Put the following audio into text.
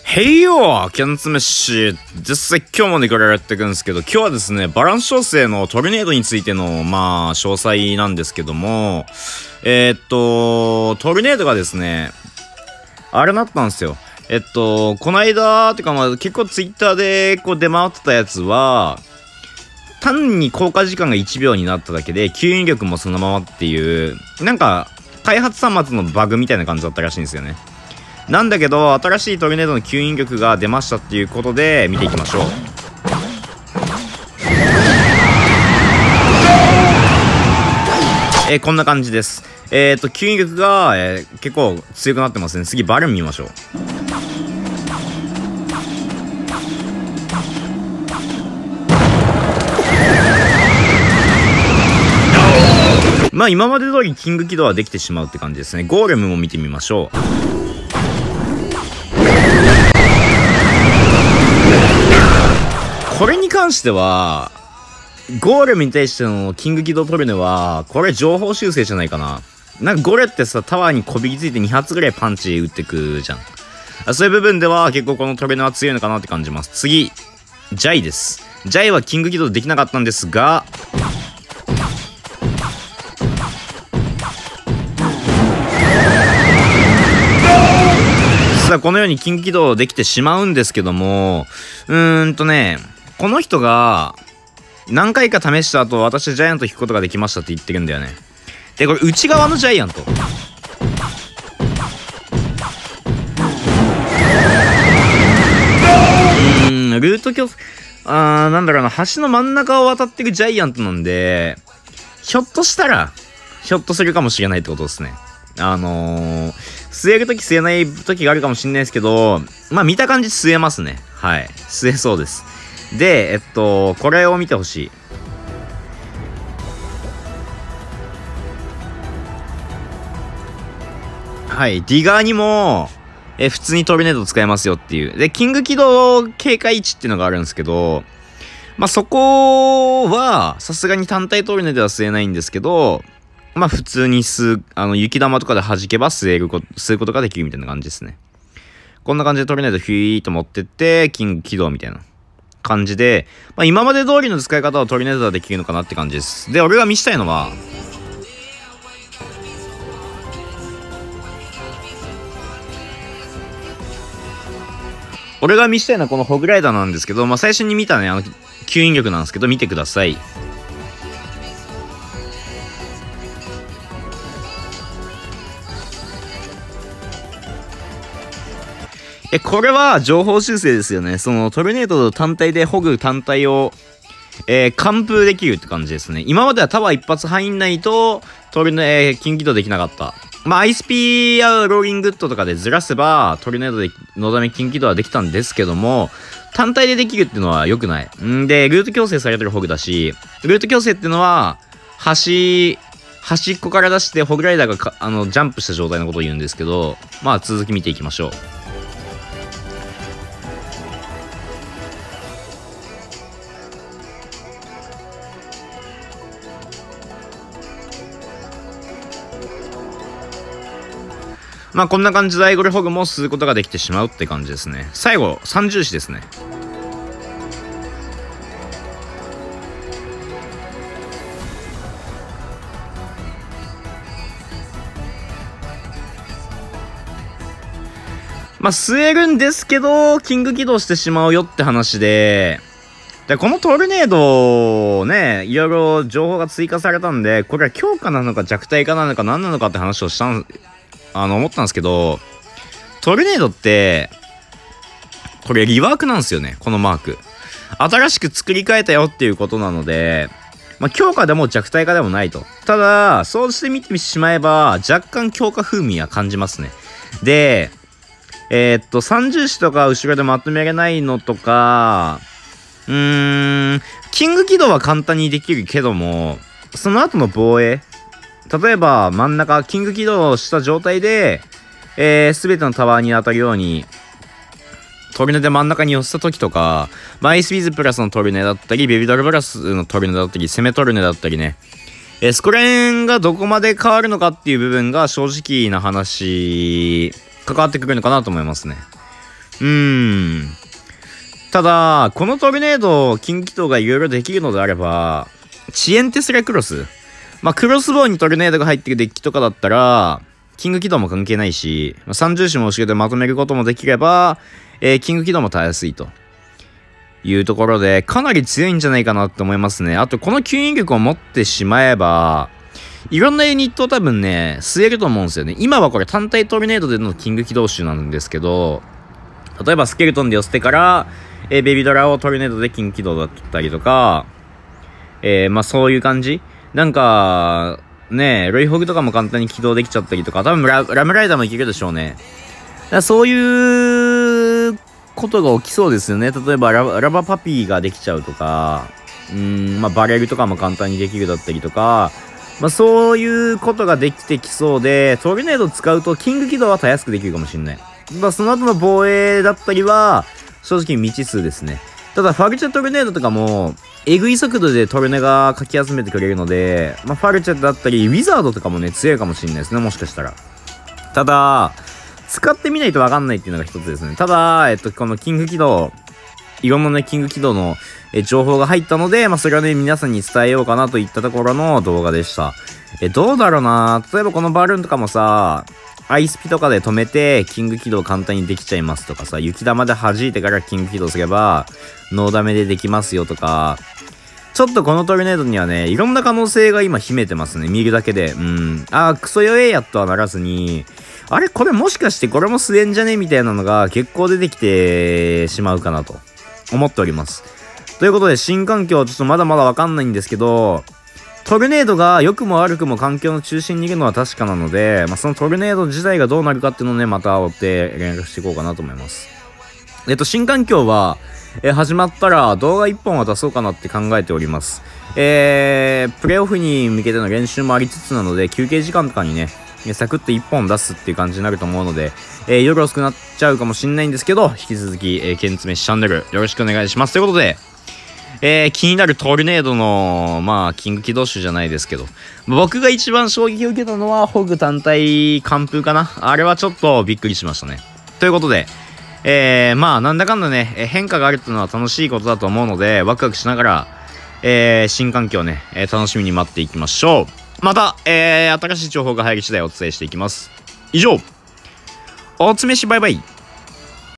へいよキャンツメッシ実際今日もねこれやっていくんですけど、今日はですねバランス調整のトルネードについての詳細なんですけども、トルネードがですねあれなったんですよ。この間ってか結構ツイッターでこう出回ってたやつは、単に効果時間が1秒になっただけで吸引力もそのままっていう、なんか開発端末のバグみたいな感じだったらしいんですよね。なんだけど新しいトルネードの吸引力が出ましたっていうことで見ていきましょう。こんな感じです。吸引力が、結構強くなってますね。次バルーン見ましょう。今まで通りキング起動はできてしまうって感じですね。ゴーレムも見てみましょう。これに関してはゴーレムに対してのキング起動トルネはこれ情報修正じゃないかな。なんかゴレってさ、タワーにこびりついて2発ぐらいパンチ打ってくじゃん。そういう部分では結構このトルネは強いのかなって感じます。次ジャイです。ジャイはキング起動できなかったんですが、実はこのようにキング起動できてしまうんですけども、この人が何回か試した後、私はジャイアント引くことができましたって言ってるんだよね。でこれ内側のジャイアント、ルート橋、なんだろうな、橋の真ん中を渡ってるジャイアントなんで、ひょっとしたらひょっとするかもしれないってことですね。吸えるとき吸えないときがあるかもしれないですけど、見た感じ吸えますね。はい、吸えそうです。でこれを見てほしい。はい、ディガーにも普通にトルネード使えますよっていう。でキング起動警戒位置っていうのがあるんですけど、そこはさすがに単体トルネでは吸えないんですけど、普通に雪玉とかで弾けば吸うことができるみたいな感じですね。こんな感じでトルネードヒューッと持ってってキング起動みたいな感じで、今まで通りの使い方はトルネードはできるのかなって感じです。で俺が見したいのはこのホグライダーなんですけど、最初に見たね吸引力なんですけど、見てください。これは情報修正ですよね。そのトルネード単体でホグ単体を、完封できるって感じですね。今まではタワー一発入んないとキング起動できなかった。アイスピーやローリングッドとかでずらせばトルネードでのだめキング起動はできたんですけども、単体でできるっていうのは良くない。でルート強制されてるホグだし、ルート強制っていうのは端っこから出してホグライダーがジャンプした状態のことを言うんですけど、続き見ていきましょう。こんな感じでアイゴレホグも吸うことができてしまうって感じですね。最後三重視ですね。吸えるんですけどキング起動してしまうよって話で、このトルネードね、いろいろ情報が追加されたんで、これは強化なのか弱体化なのか何なのかって話を思ったんですけど、トルネードってこれリワークなんですよね。このマーク新しく作り変えたよっていうことなので、強化でも弱体化でもないと。ただそうして見てしまえば若干強化風味は感じますね。で三重視とか後ろでまとめれないのとか、キング起動は簡単にできるけども、その後の防衛、例えば真ん中キング起動した状態で全てのタワーに当たるようにトルネで真ん中に寄せた時とか、アイスビーズプラスのトルネだったりベビドルプラスのトルネだったり攻めトルネだったりね、そこら辺がどこまで変わるのかっていう部分が正直な話関わってくるのかなと思いますね。 ただ、このトルネード、キング軌道がいろいろできるのであれば、遅延テスラクロス。まあ、クロスボウにトルネードが入ってるデッキとかだったら、キング軌道も関係ないし、三重視も後ろでまとめることもできれば、キング軌道もたやすいというところで、かなり強いんじゃないかなって思いますね。あと、この吸引力を持ってしまえば、いろんなユニットを多分ね、吸えると思うんですよね。今はこれ単体トルネードでのキング軌道種なんですけど、例えばスケルトンで寄せてから、ベビドラをトルネードでキング軌道だったりとか、まあそういう感じ。なんか、ねロイホグとかも簡単に起動できちゃったりとか、多分ラムライダーもいけるでしょうね。だからそういうことが起きそうですよね。例えばラバパピーができちゃうとか、まあバレルとかも簡単にできるだったりとか、まあそういうことができてきそうで、トルネードを使うとキング軌道はたやすくできるかもしれない。まあその後の防衛だったりは、正直未知数ですね。ただファルチェトルネードとかも、えぐい速度でトルネがかき集めてくれるので、まあファルチェだったり、ウィザードとかもね、強いかもしれないですね、もしかしたら。ただ、使ってみないとわかんないっていうのが一つですね。ただ、このキング軌道、いろんなね、キング軌道の情報が入ったので、まあそれはね、皆さんに伝えようかなといったところの動画でした。どうだろうな。例えばこのバルーンとかもさ、アイスピとかで止めて、キング起動簡単にできちゃいますとかさ、雪玉で弾いてからキング起動すれば、ノーダメでできますよとか、ちょっとこのトルネードにはね、いろんな可能性が今秘めてますね。見るだけで。クソ弱えやとはならずに、あれこれもしかしてこれも吸えんじゃねみたいなのが結構出てきてしまうかなと思っております。ということで、新環境ちょっとまだまだわかんないんですけど、トルネードが良くも悪くも環境の中心にいるのは確かなので、まあ、そのトルネード自体がどうなるかっていうのをね、また追って連絡していこうかなと思います。新環境は、始まったら動画1本は出そうかなって考えております。プレイオフに向けての練習もありつつなので、休憩時間とかにね、サクッと1本出すっていう感じになると思うので、夜遅くなっちゃうかもしんないんですけど、引き続き、ケンツメシチャンネルよろしくお願いします。ということで、気になるトルネードの、まあ、キング起動種じゃないですけど、僕が一番衝撃を受けたのは、ホグ単体完封かな。あれはちょっとびっくりしましたね。ということで、まあ、なんだかんだね、変化があるっていうのは楽しいことだと思うので、ワクワクしながら、新環境ね、楽しみに待っていきましょう。また、新しい情報が入り次第お伝えしていきます。以上、おつめしバイバイ。